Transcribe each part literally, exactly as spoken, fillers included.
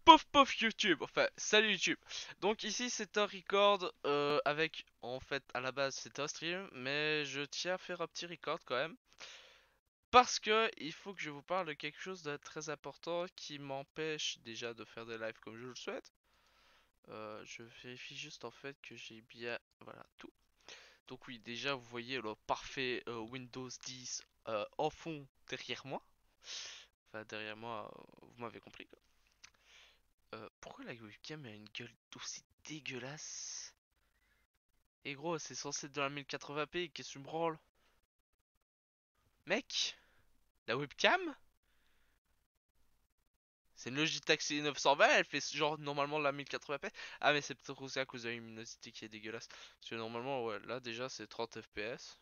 Pof pof YouTube, enfin salut YouTube. Donc ici c'est un record euh, avec en fait à la base c'est un stream, mais je tiens à faire un petit record quand même parce que il faut que je vous parle de quelque chose de très important qui m'empêche déjà de faire des lives comme je le souhaite. Euh, je vérifie juste en fait que j'ai bien voilà tout. Donc oui, déjà vous voyez le parfait euh, Windows dix euh, en fond derrière moi. Enfin derrière moi, euh, vous m'avez compris quoi. Euh, pourquoi la webcam a une gueule aussi dégueulasse? Et gros, c'est censé être de la mille quatre-vingts p, qu'est-ce que tu me branles? Mec, la webcam? C'est une Logitech C neuf cent vingt, elle fait genre normalement la mille quatre-vingts p. Ah mais c'est peut-être aussi à cause de la luminosité qui est dégueulasse. Parce que normalement, ouais, là déjà c'est trente F P S.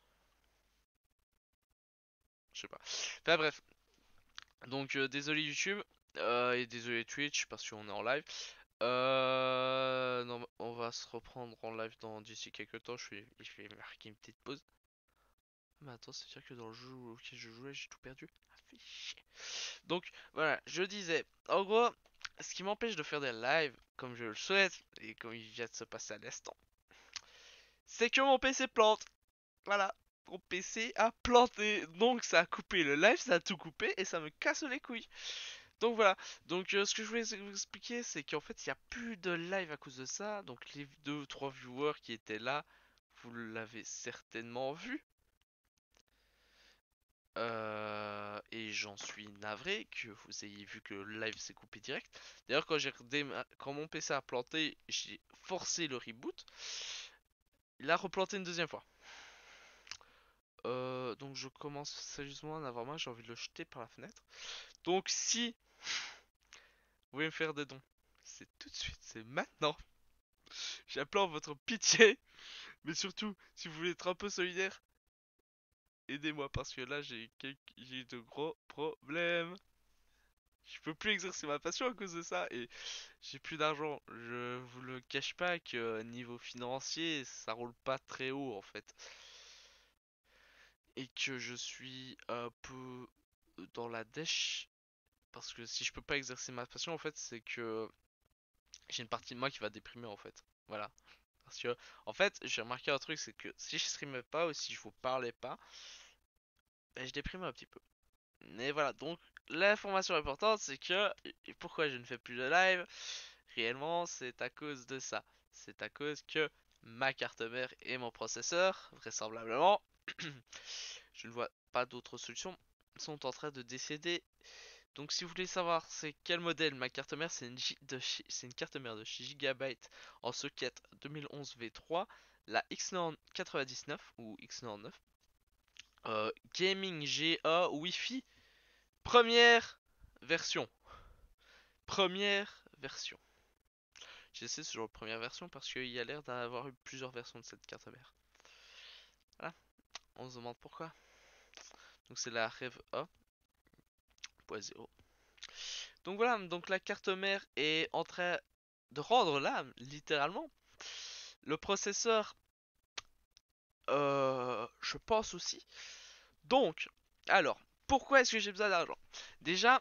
Je sais pas. Enfin bref. Donc euh, désolé YouTube. Euh, et désolé Twitch parce qu'on est en live. Euh, non, on va se reprendre en live dans d'ici quelques temps. Je vais, je vais marquer une petite pause. Mais attends, c'est sûr que dans le jeu auquel je jouais, j'ai tout perdu. Ah, fait chier. Donc voilà, je disais, en gros, ce qui m'empêche de faire des lives comme je le souhaite, et comme il vient de se passer à l'instant, c'est que mon P C plante. Voilà, mon P C a planté. Donc ça a coupé le live, ça a tout coupé et ça me casse les couilles. Donc voilà, donc euh, ce que je voulais vous expliquer, c'est qu'en fait, il n'y a plus de live à cause de ça. Donc les deux trois viewers qui étaient là, vous l'avez certainement vu. Euh, et j'en suis navré que vous ayez vu que le live s'est coupé direct. D'ailleurs, quand j'ai quand mon P C a planté, j'ai forcé le reboot. Il a replanté une deuxième fois. Euh, donc je commence sérieusement à en avoir marre, j'ai envie de le jeter par la fenêtre. Donc si vous voulez me faire des dons, c'est tout de suite, c'est maintenant. J'implore votre pitié, mais surtout, si vous voulez être un peu solidaire, aidez-moi parce que là j'ai quelques... j'ai de gros problèmes. Je peux plus exercer ma passion à cause de ça et j'ai plus d'argent. Je vous le cache pas que niveau financier, ça roule pas très haut en fait. Et que je suis un peu dans la dèche. Parce que si je peux pas exercer ma passion en fait, c'est que j'ai une partie de moi qui va déprimer en fait. Voilà. Parce que en fait, j'ai remarqué un truc, c'est que si je streamais pas ou si je vous parlais pas, ben, je déprimais un petit peu. Mais voilà, donc l'information importante, c'est que et pourquoi je ne fais plus de live, réellement, c'est à cause de ça. C'est à cause que ma carte mère et mon processeur, vraisemblablement, je ne vois pas d'autre solution, sont en train de décéder. Donc si vous voulez savoir c'est quel modèle ma carte mère, c'est une, une carte mère de Gigabyte en socket deux mille onze V trois, la X quatre-vingt-dix-neuf ou X quatre-vingt-dix-neuf, euh, Gaming G A Wi-Fi, première version. Première version. J'essaie ce genre de première version parce qu'il y a l'air d'avoir eu plusieurs versions de cette carte mère. Voilà, on se demande pourquoi. Donc c'est la Rev A point zéro. Donc voilà, donc la carte mère est en train de rendre l'âme, littéralement. Le processeur, euh, je pense aussi. Donc, alors, pourquoi est-ce que j'ai besoin d'argent? Déjà,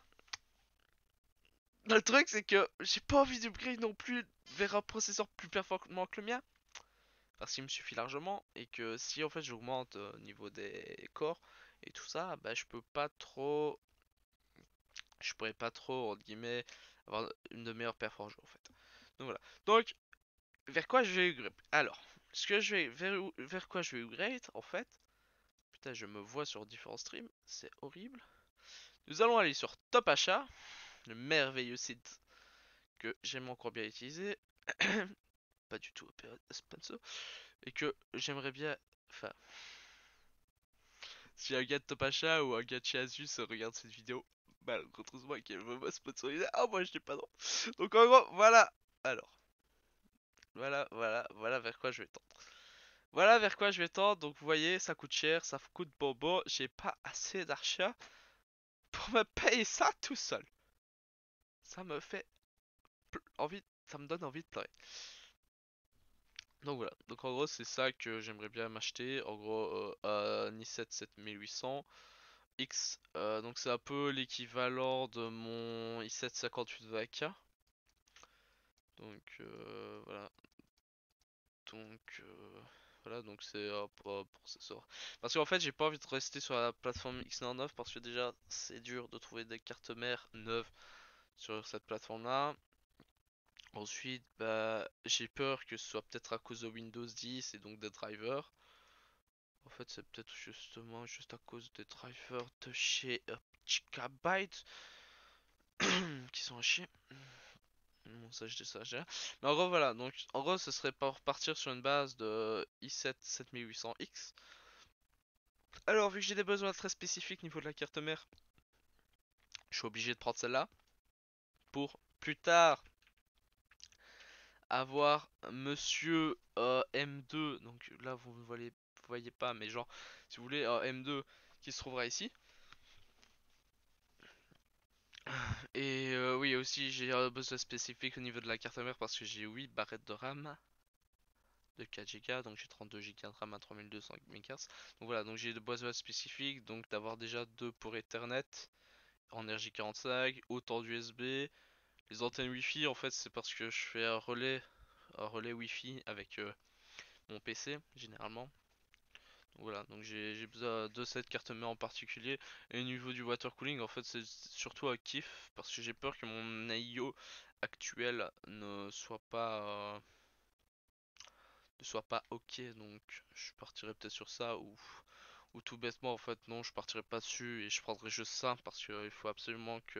le truc c'est que j'ai pas envie d'upgrade non plus vers un processeur plus performant que le mien. Parce qu'il me suffit largement et que si en fait j'augmente au niveau des corps et tout ça, bah je peux pas trop, je pourrais pas trop entre guillemets avoir une de meilleures performances en fait. Donc voilà. Donc vers quoi je vais upgrade? Alors, ce que je vais vers, vers quoi je vais upgrade en fait. Putain, je me vois sur différents streams, c'est horrible. Nous allons aller sur Top Achat, le merveilleux site que j'aime encore bien utiliser, pas du tout sponsor, et que j'aimerais bien, enfin, si un gars de Topacha ou un gars de chez Asus regarde cette vidéo, bah retrouve-moi qu'elle veut me sponsoriser. Ah, moi je n'ai pas non. Donc en gros, voilà. Alors, voilà, voilà, voilà vers quoi je vais tendre. Voilà vers quoi je vais tendre. Donc vous voyez, ça coûte cher, ça coûte bobo. J'ai pas assez d'argent pour me payer ça tout seul. Ça me fait envie, ça me donne envie de pleurer. Donc voilà, donc en gros c'est ça que j'aimerais bien m'acheter. En gros, euh, un i sept sept mille huit cents. X, euh, donc c'est un peu l'équivalent de mon i sept cinquante-huit vingt K. Donc euh, voilà. Donc euh, voilà, donc c'est euh, pour, euh, processeur. Parce qu'en fait, j'ai pas envie de rester sur la plateforme X quatre-vingt-dix parce que déjà, c'est dur de trouver des cartes mères neuves sur cette plateforme-là. Ensuite, bah, j'ai peur que ce soit peut-être à cause de Windows dix et donc des drivers. En fait, c'est peut-être justement juste à cause des drivers de chez euh, Gigabyte qui sont à chier. Bon, ça, je dis ça, j'ai. Mais en gros, voilà. Donc, en gros, ce serait pour partir sur une base de i sept sept mille huit cents X. Alors, vu que j'ai des besoins très spécifiques au niveau de la carte mère, je suis obligé de prendre celle-là pour plus tard avoir Monsieur euh, M deux. Donc là, vous ne voyez, vous voyez pas, mais genre, si vous voulez, euh, M deux qui se trouvera ici. Et euh, oui, aussi, j'ai un besoin spécifique au niveau de la carte mère parce que j'ai huit barrettes de RAM de quatre giga, donc j'ai trente-deux giga de RAM à trois mille deux cents mégahertz. Donc voilà, donc j'ai des besoins spécifiques, donc d'avoir déjà deux pour Ethernet en R J quarante-cinq, autant d'U S B. Les antennes Wi-Fi, en fait, c'est parce que je fais un relais, un relais Wi-Fi avec euh, mon P C généralement. Donc voilà, donc j'ai besoin de cette carte mère en particulier. Et au niveau du water cooling, en fait, c'est surtout un kiff parce que j'ai peur que mon A I O actuel ne soit pas euh, ne soit pas ok. Donc je partirai peut-être sur ça ou ou tout bêtement en fait non, je partirai pas dessus et je prendrai juste ça parce qu'il faut absolument que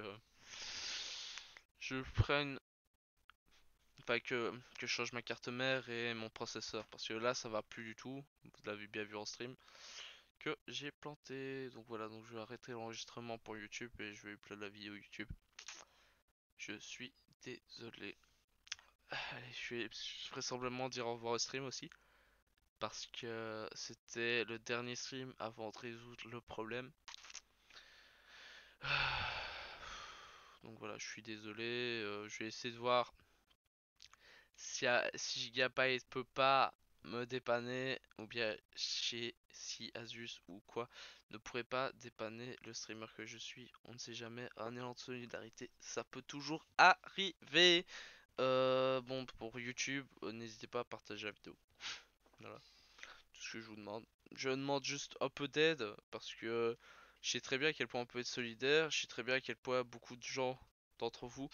je prenne Enfin que, que je change ma carte mère et mon processeur parce que là ça va plus du tout, vous l'avez bien vu en stream que j'ai planté. Donc voilà, donc je vais arrêter l'enregistrement pour YouTube et je vais upload la vidéo YouTube. Je suis désolé. Allez, je vais vraisemblablement dire au revoir au stream aussi parce que c'était le dernier stream avant de résoudre le problème. Donc voilà, je suis désolé, euh, je vais essayer de voir si, a- si Gigabyte peut pas me dépanner, ou bien chez si Asus ou quoi ne pourrait pas dépanner le streamer que je suis, on ne sait jamais. Un élan de solidarité, ça peut toujours arriver. Euh, bon, pour YouTube, euh, n'hésitez pas à partager la vidéo. Voilà, tout ce que je vous demande. Je demande juste un peu d'aide parce que je sais très bien à quel point on peut être solidaire. Je sais très bien à quel point beaucoup de gens d'entre vous,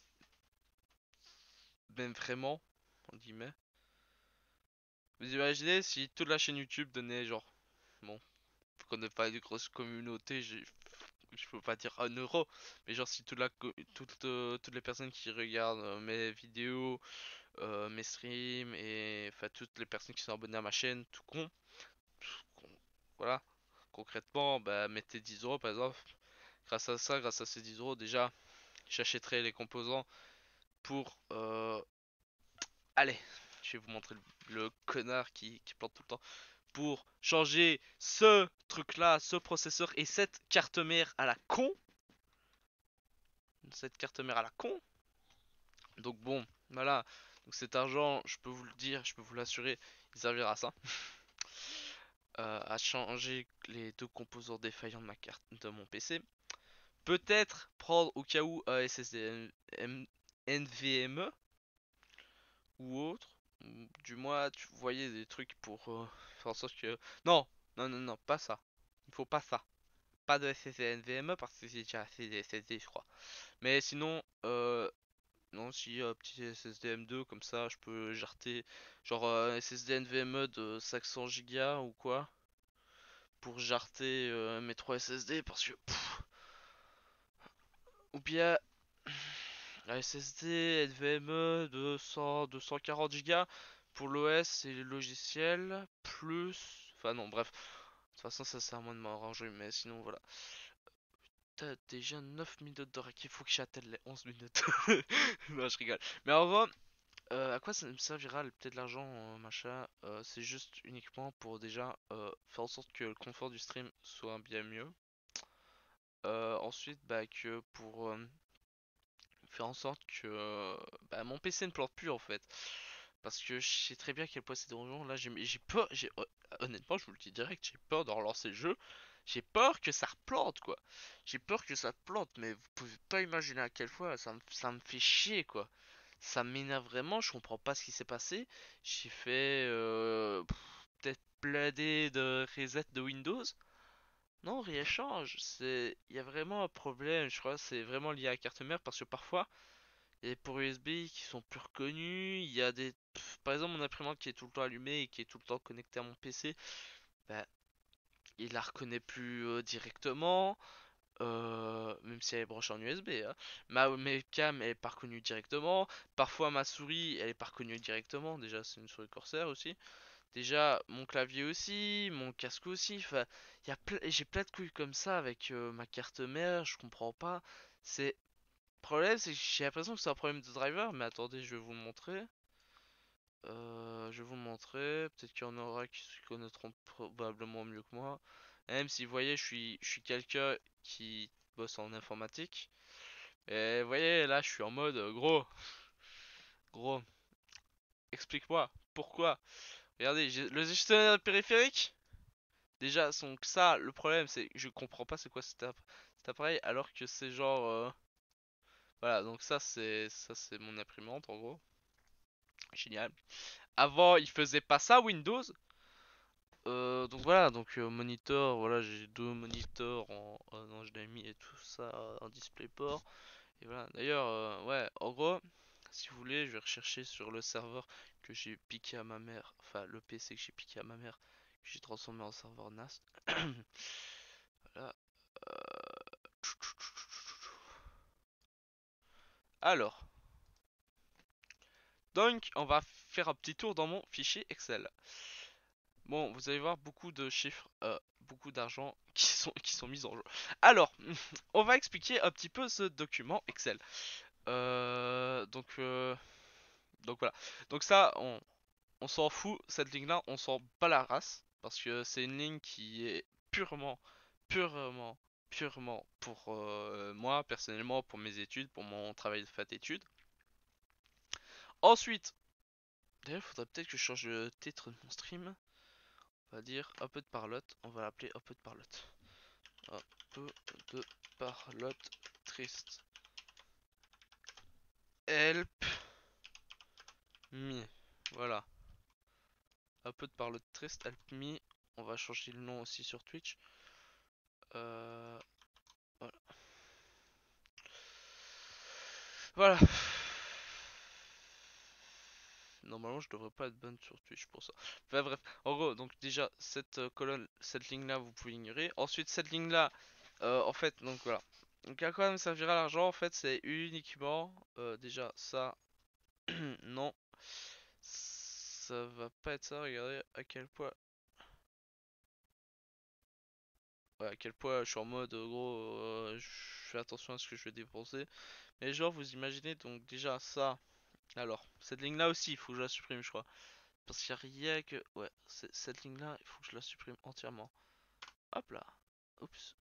même vraiment, en guillemets. Vous imaginez si toute la chaîne YouTube donnait genre, bon, qu'on n'ait pas une grosse communauté, j'ai- je peux pas dire un euro, mais genre si toute la, co- toute, euh, toutes les personnes qui regardent euh, mes vidéos, euh, mes streams et enfin toutes les personnes qui sont abonnées à ma chaîne, tout con, con- voilà, concrètement, bah mettez dix euros par exemple. Grâce à ça, grâce à ces dix euros, déjà, j'achèterai les composants pour, euh, allez, je vais vous montrer le, le connard qui, qui plante tout le temps. Pour changer ce truc là, ce processeur et cette carte mère à la con. Cette carte mère à la con. Donc bon, voilà. Donc cet argent, je peux vous le dire, je peux vous l'assurer, il servira à ça. Euh, à changer les deux composants défaillants de ma carte de mon P C. Peut-être prendre au cas où un S S D N V M E ou autre. Du moins, tu voyais des trucs pour euh, faire en sorte que. Non, non, non, non, pas ça. Il faut pas ça. Pas de S S D N V M E parce que j'ai déjà assez de S S D je crois. Mais sinon, euh, non, si un petit S S D M deux comme ça, je peux jarter genre euh, S S D N V M E de cinq cents gigas ou quoi pour jarter euh, mes trois S S D parce que pff, ou bien un S S D N V M E de cent, deux cent quarante gigas pour l'O S et les logiciels plus enfin non bref. De toute façon ça sert à moi de m'arranger mais sinon voilà. T'as déjà neuf minutes de rec, il faut que j'atteigne les onze minutes. Non, je rigole. Mais en gros, euh, à quoi ça me servira peut-être l'argent, euh, machin euh, c'est juste uniquement pour déjà euh, faire en sorte que le confort du stream soit bien mieux. Euh, ensuite, bah, que pour euh, faire en sorte que euh, bah, mon P C ne plante plus en fait. Parce que je sais très bien à quel point c'est dangereux. Là, j'ai j'ai peur, j'ai hon- honnêtement, je vous le dis direct, j'ai peur de relancer le jeu. J'ai peur que ça replante quoi. J'ai peur que ça plante, mais vous pouvez pas imaginer à quel point ça me, ça me fait chier quoi. Ça m'énerve vraiment, je comprends pas ce qui s'est passé. J'ai fait euh, pff, peut-être plader de reset de Windows. Non, rien change. C'est, il y a vraiment un problème. Je crois que c'est vraiment lié à la carte mère parce que parfois il y a des ports U S B qui sont plus reconnus. Il y a des, pff, par exemple, mon imprimante qui est tout le temps allumée et qui est tout le temps connectée à mon P C. Bah, il la reconnaît plus euh, directement. Euh, même si elle est branchée en U S B, hein. Ma webcam elle est pas reconnue directement. Parfois ma souris elle est pas reconnue directement. Déjà c'est une souris Corsair aussi. Déjà mon clavier aussi, mon casque aussi. Enfin, il y a ple- j'ai plein de couilles comme ça avec euh, ma carte mère. Je comprends pas. C'est le problème, c'est que j'ai l'impression que c'est un problème de driver. Mais attendez, je vais vous le montrer. Euh, je vais vous le montrer. Peut-être qu'il y en aura qui se connaîtront probablement mieux que moi. Même si vous voyez, je suis, je suis quelqu'un qui bosse en informatique. Et vous voyez, là, je suis en mode euh, gros, gros, explique-moi pourquoi. Regardez, j'ai le gestionnaire de périphérique. Déjà, son ça, le problème, c'est que je comprends pas c'est quoi cet, app- cet appareil, alors que c'est genre, euh, voilà, donc ça, c'est ça, c'est mon imprimante en gros. Génial. Avant, il faisait pas ça, Windows. Euh, donc voilà, donc euh, moniteur, voilà, j'ai deux moniteurs en, en H D M I et tout ça en DisplayPort. Et voilà, d'ailleurs, euh, ouais, en gros, si vous voulez, je vais rechercher sur le serveur que j'ai piqué à ma mère, enfin le P C que j'ai piqué à ma mère, que j'ai transformé en serveur N A S. Voilà. Alors, donc, on va faire un petit tour dans mon fichier Excel. Bon, vous allez voir beaucoup de chiffres, euh, beaucoup d'argent qui sont, qui sont mis en jeu. Alors, on va expliquer un petit peu ce document Excel. Euh, donc, euh, donc voilà. Donc ça, on, on s'en fout. Cette ligne-là, on s'en bat la race parce que c'est une ligne qui est purement, purement, purement pour euh, moi personnellement, pour mes études, pour mon travail de fait études. Ensuite, d'ailleurs, il faudrait peut-être que je change le titre de mon stream. On va dire un peu de parlotte. On va l'appeler un peu de parlotte. Un peu de parlotte triste. Help me. Voilà. Un peu de parlotte triste. Help me. On va changer le nom aussi sur Twitch. Euh, voilà. Voilà. Normalement, je devrais pas être bonne sur Twitch pour ça. Enfin bref, en gros, donc déjà cette euh, colonne, cette ligne là, vous pouvez ignorer. Ensuite, cette ligne là, euh, en fait, donc voilà. Donc à quoi me servira l'argent? En fait, c'est uniquement euh, déjà ça. Non, ça va pas être ça. Regardez à quel point, ouais, à quel point je suis en mode euh, gros. Euh, je fais attention à ce que je vais dépenser. Mais genre, vous imaginez donc déjà ça. Alors, cette ligne là aussi, il faut que je la supprime, je crois. Parce qu'il y a rien que... Ouais, cette ligne-là, il faut que je la supprime entièrement. Hop là. Oups.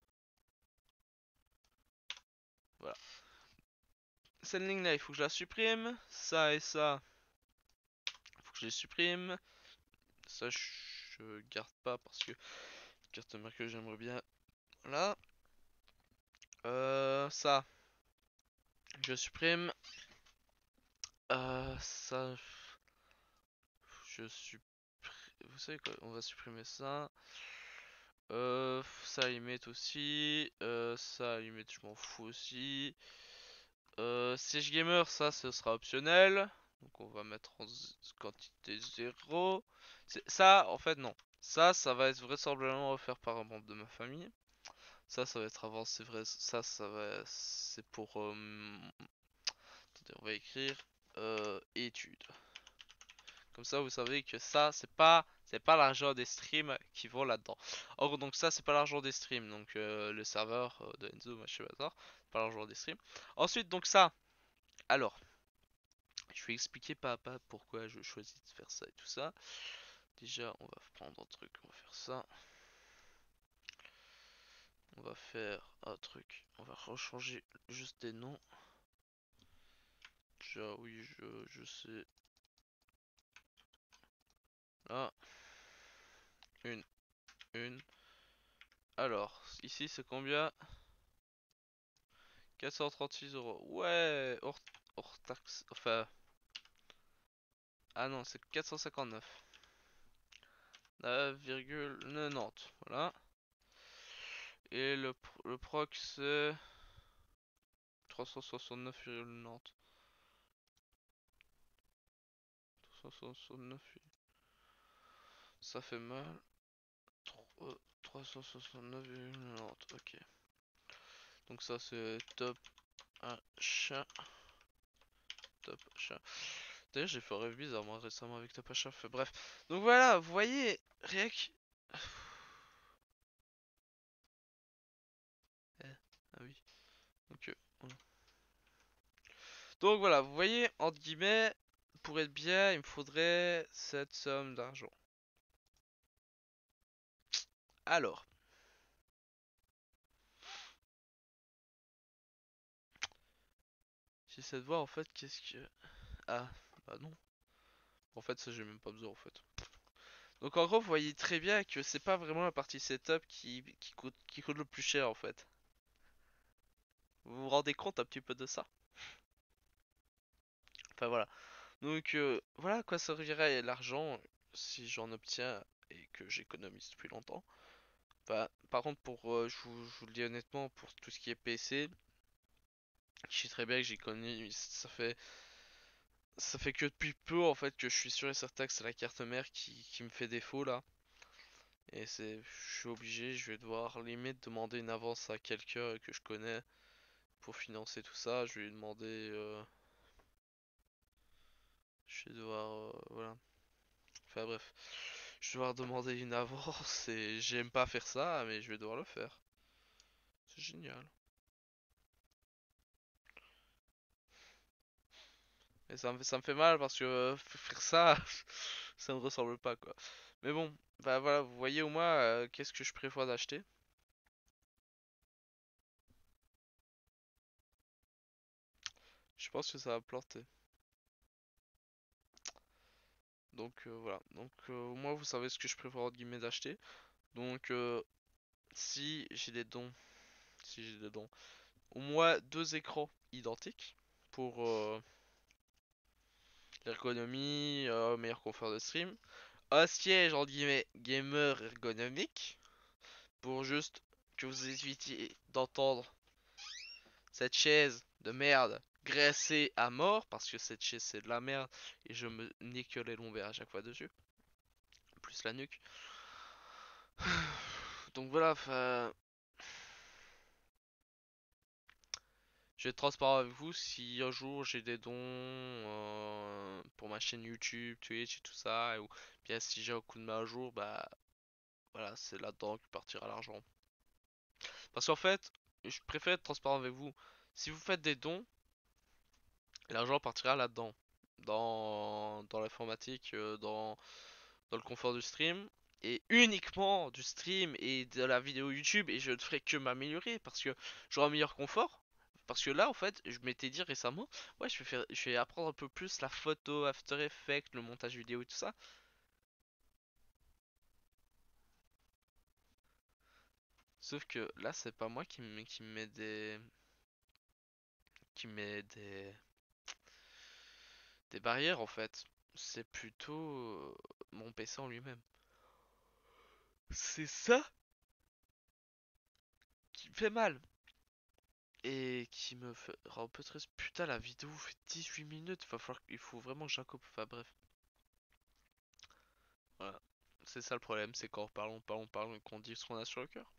Voilà. Cette ligne-là, il faut que je la supprime. Ça et ça, il faut que je les supprime. Ça, je garde pas parce que carte mère que j'aimerais bien. Voilà. Euh, ça, je supprime. Euh, ça, je supprime. Vous savez quoi? On va supprimer ça. Euh, ça, limite aussi. Euh, ça, limite, je m'en fous aussi. Euh, Siege Gamer, ça, ce sera optionnel. Donc on va mettre en quantité zéro. Ça, en fait, non. Ça, ça va être vraisemblablement offert par un membre de ma famille. Ça, ça va être avant, c'est vrai. Ça, ça va, c'est pour. Euh, attendez, on va écrire euh, études. Comme ça, vous savez que ça, c'est pas, c'est pas l'argent des streams qui vont là-dedans. Or, donc ça, c'est pas l'argent des streams. Donc euh, le serveur euh, de Enzo, machin bazar, pas l'argent des streams. Ensuite, donc ça. Alors, je vais expliquer pas à pas pourquoi je choisis de faire ça et tout ça. Déjà, on va prendre un truc, on va faire ça. On va faire un truc, on va rechanger juste des noms. Déjà, oui, je, je sais. Là, une, une. Alors, ici c'est combien? Quatre cent trente-six euros. Ouais, hors, hors taxe. Enfin, ah non, c'est quatre cent cinquante-neuf. neuf virgule quatre-vingt-dix. Voilà. Et le, pro- le proc c'est trois cent soixante-neuf virgule quatre-vingt-dix. trois cent soixante-neuf. Ça fait mal. trois cent soixante-neuf virgule quatre-vingt-dix. Ok. Donc ça c'est top achat. Top achat. D'ailleurs j'ai fait un rêve bizarre moi récemment avec top achat. Fait, bref. Donc voilà, vous voyez, Riek. Eh, ah oui. Donc, euh, voilà. Donc voilà, vous voyez, entre guillemets, pour être bien, il me faudrait cette somme d'argent. Alors, j'essaie de voir en fait qu'est-ce que... Ah, bah non. En fait, ça j'ai même pas besoin en fait. Donc en gros, vous voyez très bien que c'est pas vraiment la partie setup qui, qui coûte, qui coûte le plus cher en fait. Vous vous rendez compte un petit peu de ça? Enfin voilà. Donc euh, voilà à quoi servirait l'argent si j'en obtiens et que j'économise depuis longtemps. Enfin, par contre, pour, euh, je vous, je vous le dis honnêtement, pour tout ce qui est P C, je sais très bien que j'économise. Ça fait, ça fait que depuis peu en fait que je suis sûr et certain que c'est la carte mère qui, qui me fait défaut là. Et c'est, je suis obligé, je vais devoir limite demander une avance à quelqu'un que je connais pour financer tout ça. Je vais lui demander, euh, je vais devoir, euh, voilà. Enfin bref, je vais devoir demander une avance et j'aime pas faire ça, mais je vais devoir le faire. C'est génial. Et ça me fait, ça me fait mal parce que euh, faire ça, ça me ressemble pas quoi. Mais bon, bah voilà, vous voyez au moins euh, qu'est-ce que je prévois d'acheter. Je pense que ça va planter. Donc euh, voilà, donc euh, au moins vous savez ce que je prévois entre guillemets d'acheter. Donc euh, si j'ai des dons, si j'ai des dons, au moins deux écrans identiques pour euh, l'ergonomie, euh, meilleur confort de stream. Un siège entre guillemets gamer ergonomique pour juste que vous évitiez d'entendre cette chaise de merde graissée à mort parce que cette chaise c'est de la merde et je me nique les lombaires à chaque fois dessus, plus la nuque. Donc voilà, enfin, je vais être transparent avec vous. Si un jour j'ai des dons euh, pour ma chaîne YouTube, Twitch et tout ça, ou bien si j'ai un coup de main un jour, bah voilà, c'est là-dedans que partira l'argent. Parce qu'en fait, je préfère être transparent avec vous. Si vous faites des dons, l'argent partira là-dedans. Dans, dans l'informatique, euh, dans, dans le confort du stream. Et uniquement du stream et de la vidéo YouTube. Et je ne ferai que m'améliorer parce que j'aurai un meilleur confort. Parce que là, en fait, je m'étais dit récemment, ouais, je vais faire, je vais apprendre un peu plus la photo, After Effects, le montage vidéo et tout ça. Sauf que là, c'est pas moi qui me, qui me met des, qui met des, des barrières en fait. C'est plutôt euh, mon P C en lui-même. C'est ça qui me fait mal. Et qui me fait rend un peu triste. Putain, la vidéo fait dix-huit minutes. Va falloir, il faut vraiment que j'accoupe. Enfin bref. Voilà. C'est ça le problème. C'est quand on parle, on parle, on parle et qu'on dit ce qu'on a sur le cœur.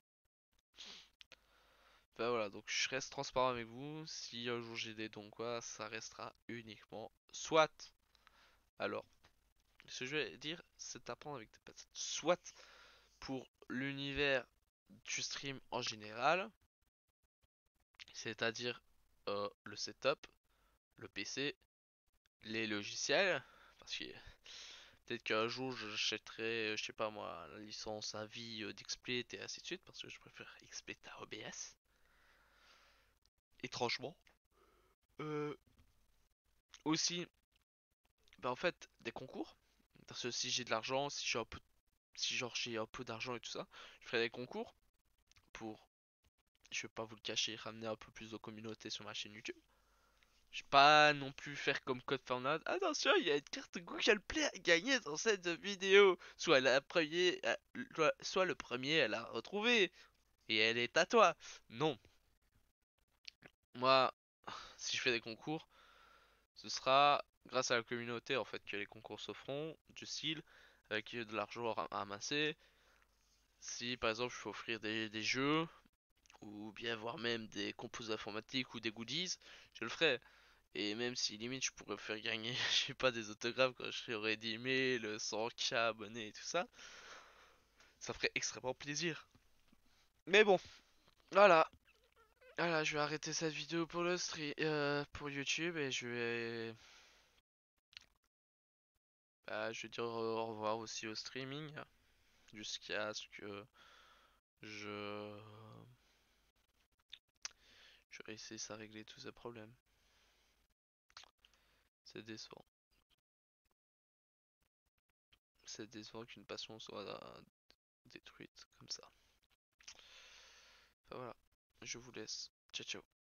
Bah voilà. Donc je reste transparent avec vous. Si un jour j'ai des dons, quoi, ça restera uniquement. Soit. Alors. Ce que je vais dire, c'est d'apprendre avec des pattes. Soit pour l'univers du stream en général. C'est-à-dire euh, le setup, le P C, les logiciels. Parce que peut-être qu'un jour j'achèterai, euh, je sais pas moi, la licence à vie euh, d'Xsplit et ainsi de suite, parce que je préfère Xsplit à O B S. Étrangement. Euh, aussi, bah en fait, des concours. Parce que si j'ai de l'argent, si j'ai un peu, si genre j'ai un peu d'argent et tout ça, je ferai des concours pour, je vais pas vous le cacher, ramener un peu plus de communauté sur ma chaîne YouTube. Je vais pas non plus faire comme Code Fortnite. Attention, il y a une carte Google Play à gagner dans cette vidéo. Soit la premier, euh, soit le premier à la retrouver et elle est à toi. Non, moi, si je fais des concours, ce sera grâce à la communauté en fait que les concours se feront, du style avec de l'argent à ramasser. Si par exemple je peux offrir des, des jeux ou bien voir même des compos informatiques ou des goodies, je le ferai. Et même si limite je pourrais faire gagner, je sais pas, des autographes quand je serai dix mille, cent k abonnés et tout ça, ça ferait extrêmement plaisir. Mais bon, voilà. Voilà, je vais arrêter cette vidéo pour le stream, euh, pour YouTube et je vais, bah, je vais dire au revoir aussi au streaming jusqu'à ce que je, je réussisse à régler tous ces problèmes. C'est décevant. C'est décevant qu'une passion soit euh, détruite comme ça. Enfin, voilà, je vous laisse. Ciao ciao.